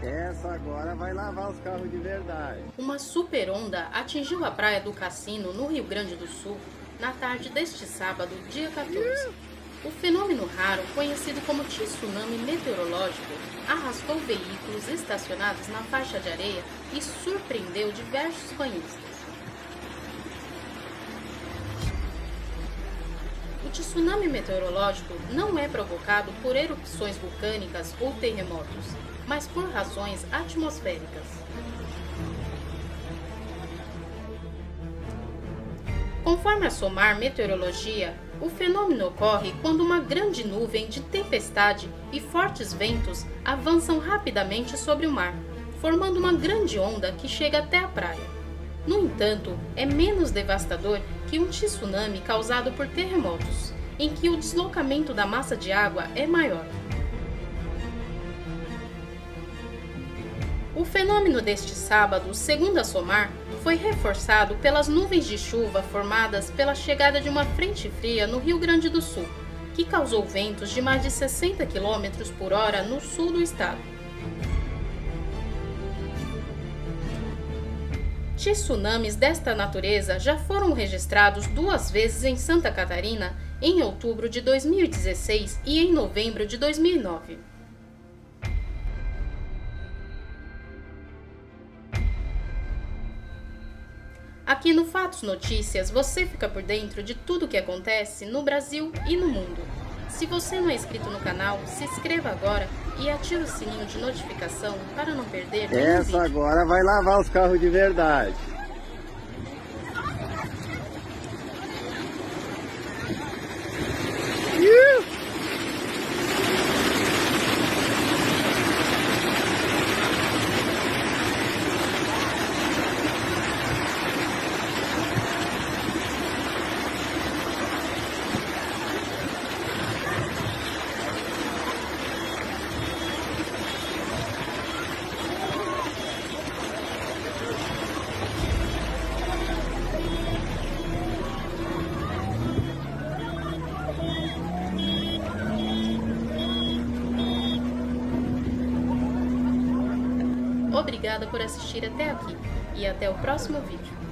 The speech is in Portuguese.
Essa agora vai lavar os carros de verdade. Uma super onda atingiu a praia do Cassino, no Rio Grande do Sul, na tarde deste sábado, dia 14. O fenômeno raro, conhecido como tsunami meteorológico, arrastou veículos estacionados na faixa de areia e surpreendeu diversos banhistas. O tsunami meteorológico não é provocado por erupções vulcânicas ou terremotos, mas por razões atmosféricas. Conforme a SOMAR Meteorologia, o fenômeno ocorre quando uma grande nuvem de tempestade e fortes ventos avançam rapidamente sobre o mar, formando uma grande onda que chega até a praia. No entanto, é menos devastador que um tsunami causado por terremotos, em que o deslocamento da massa de água é maior. O fenômeno deste sábado, segundo a SOMAR, foi reforçado pelas nuvens de chuva formadas pela chegada de uma frente fria no Rio Grande do Sul, que causou ventos de mais de 60 km por hora no sul do estado. Tsunamis desta natureza já foram registrados 2 vezes em Santa Catarina, em outubro de 2016 e em novembro de 2009. Aqui no Fatos Notícias você fica por dentro de tudo o que acontece no Brasil e no mundo. Se você não é inscrito no canal, se inscreva agora e ative o sininho de notificação para não perder nenhum vídeo. Essa agora vai lavar os carros de verdade. Obrigada por assistir até aqui e até o próximo vídeo.